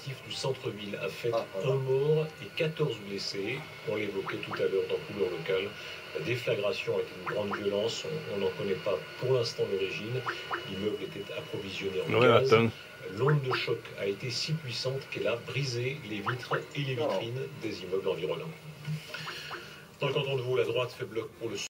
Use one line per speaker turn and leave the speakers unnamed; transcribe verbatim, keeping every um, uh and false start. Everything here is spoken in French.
collectif du centre-ville a fait un mort et quatorze blessés. On l'évoquait tout à l'heure dans Couleur Locale. La déflagration a été une grande violence. On n'en connaît pas pour l'instant l'origine. L'immeuble était approvisionné en
ouais,
gaz.
attends.
L'onde de choc a été si puissante qu'elle a brisé les vitres et les vitrines des immeubles environnants. Dans le canton de Vaud, la droite fait bloc pour le